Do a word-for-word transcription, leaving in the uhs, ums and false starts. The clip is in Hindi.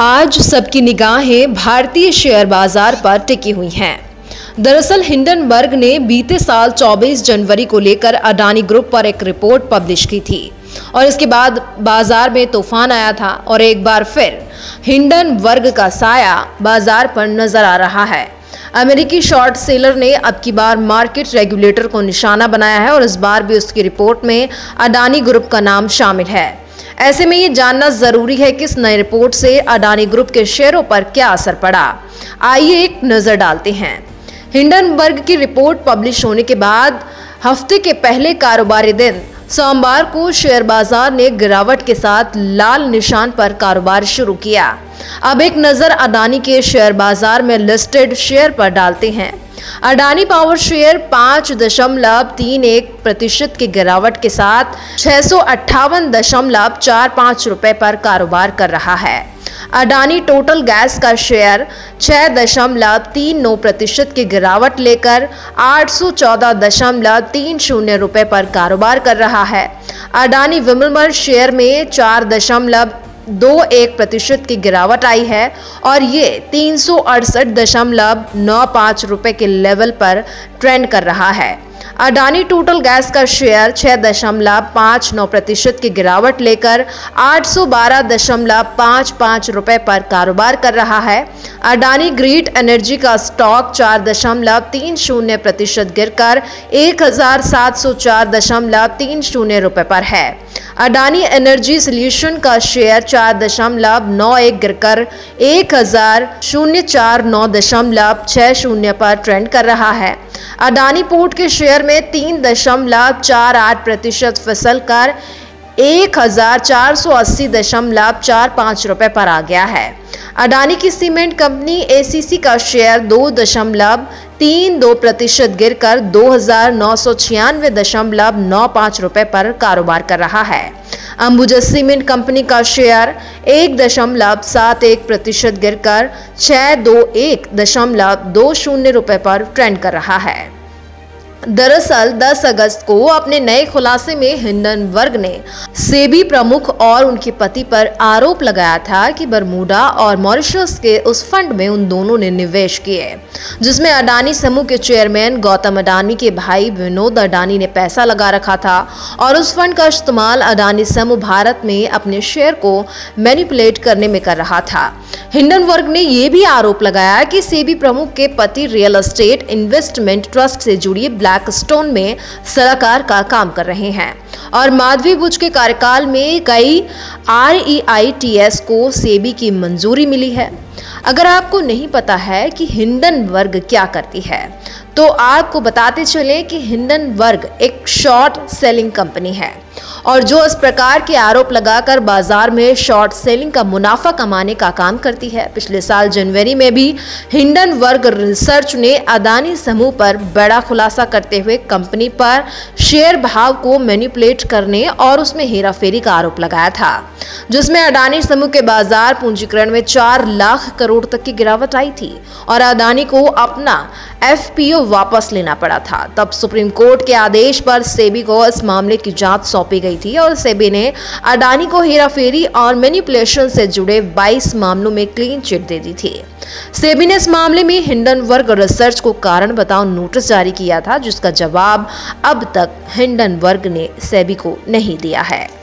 आज सबकी निगाहें भारतीय शेयर बाजार पर टिकी हुई हैं। दरअसल हिंडनबर्ग ने बीते साल चौबीस जनवरी को लेकर अडानी ग्रुप पर एक रिपोर्ट पब्लिश की थी और इसके बाद बाजार में तूफान आया था और एक बार फिर हिंडनबर्ग का साया बाजार पर नजर आ रहा है। अमेरिकी शॉर्ट सेलर ने अब की बार मार्केट रेगुलेटर को निशाना बनाया है और इस बार भी उसकी रिपोर्ट में अडानी ग्रुप का नाम शामिल है। ऐसे में ये जानना जरूरी है कि इस नई रिपोर्ट से अडानी ग्रुप के शेयरों पर क्या असर पड़ा। आइए एक नजर डालते हैं। हिंडनबर्ग की रिपोर्ट पब्लिश होने के बाद हफ्ते के पहले कारोबारी दिन सोमवार को शेयर बाजार ने गिरावट के साथ लाल निशान पर कारोबार शुरू किया। अब एक नजर अडानी के शेयर बाजार में लिस्टेड शेयर पर डालते हैं। अडानी पावर शेयर पाँच दशमलव तीन एक प्रतिशत की गिरावट के साथ छह सौ अट्ठावन दशमलव चार पाँच रुपए पर कारोबार कर रहा है। अडानी टोटल गैस का शेयर छह दशमलव तीन नौ प्रतिशत की गिरावट लेकर आठ सौ चौदह दशमलव तीन शून्य रुपए पर कारोबार कर रहा है। अडानी विमल शेयर में चार दशमलव दो एक प्रतिशत की गिरावट आई है और ये तीन सौ अड़सठ दशमलव नौ पाँच रुपए के लेवल पर ट्रेंड कर रहा है। अडानी टोटल गैस का शेयर छह दशमलव पाँच नौ प्रतिशत की गिरावट लेकर आठ सौ बारह दशमलव पाँच पाँच रुपए पर कारोबार कर रहा है। अडानी ग्रीड एनर्जी का स्टॉक चार दशमलव तीन शून्य प्रतिशत गिरकर एक हजार सात सौ चार दशमलव तीन शून्य रुपए पर है। अडानी एनर्जी सोल्यूशन का शेयर चार दशमलव नौ एक गिरकर एक हजार शून्य चार नौ दशमलव छह शून्य पर ट्रेंड कर रहा है। अडानी पोर्ट के शेयर में तीन दशमलव चार आठ प्रतिशत फिसल कर एक हजार चार सौ अस्सी दशमलव चार पाँच रुपए पर आ गया है। अडानी की सीमेंट कंपनी एसीसी का शेयर दो दशमलव तीन दो प्रतिशत गिरकर दो हजार नौ सौ छियानवे दशमलव नौ पाँच रुपए पर कारोबार कर रहा है। अंबुजा सीमेंट कंपनी का शेयर एक दशमलव सात एक प्रतिशत गिरकर छह दो एक दशमलव दो शून्य रुपए पर ट्रेंड कर रहा है। दरअसल दस अगस्त को अपने नए खुलासे में हिंडनबर्ग ने सेबी प्रमुख और उनके पति पर आरोप लगाया था कि बरमूडा और मॉरिशस के उस फंड में उन दोनों ने निवेश किए जिसमें अडानी समूह के चेयरमैन गौतम अडानी के भाई विनोद अडानी ने पैसा लगा रखा था और उस फंड का इस्तेमाल अडानी समूह भारत में अपने शेयर को मैनिपुलेट करने में कर रहा था। हिंडनबर्ग ने यह भी आरोप लगाया कि सेबी प्रमुख के पति रियल एस्टेट इन्वेस्टमेंट ट्रस्ट से जुड़ी ब्लैकस्टोन में सलाहकार का काम कर रहे हैं और माधवी बुच के कार्यकाल में कई R E I T S को सेबी की मंजूरी मिली है। अगर आपको नहीं पता है कि हिंडनबर्ग क्या करती है तो आपको बताते चलें कि हिंडनबर्ग एक शॉर्ट सेलिंग कंपनी है और जो इस प्रकार के आरोप लगाकर बाजार में शॉर्ट सेलिंग का मुनाफा कमाने का काम करती है। पिछले साल जनवरी में भी हिंडनबर्ग रिसर्च ने अडानी समूह पर बड़ा खुलासा करते हुए कंपनी पर शेयर भाव को मैनिपुलेट करने और उसमें हेराफेरी का आरोप लगाया था जिसमें अडानी समूह के बाजार पूंजीकरण में चार लाख करोड़ तक की गिरावट आई थी और अडानी को अपना एफ पी ओ वापस लेना पड़ा था। तब सुप्रीम कोर्ट के आदेश पर सेबी को इस मामले की जांच सौंपी गई थी और सेबी ने अडानी को हेराफेरी और मैनिपुलेशन से जुड़े बाईस मामलों में क्लीन चिट दे दी थी। सेबी ने इस मामले में हिंडनबर्ग रिसर्च को कारण बताओ नोटिस जारी किया था जिसका जवाब अब तक हिंडनबर्ग ने सेबी को नहीं दिया है।